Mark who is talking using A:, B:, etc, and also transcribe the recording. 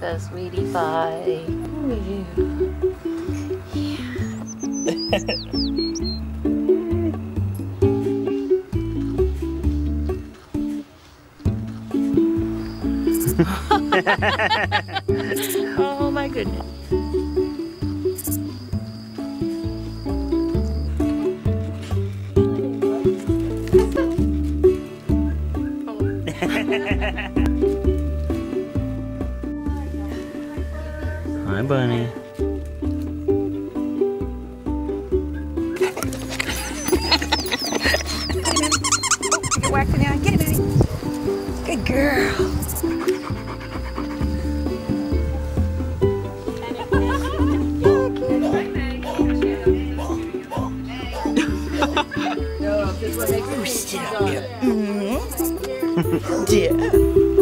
A: so sweetie pie. Oh my goodness. Hi, Bunny.
B: Get whacked now. Get it, Bunny. Good girl. Oh, sit up here. Yeah.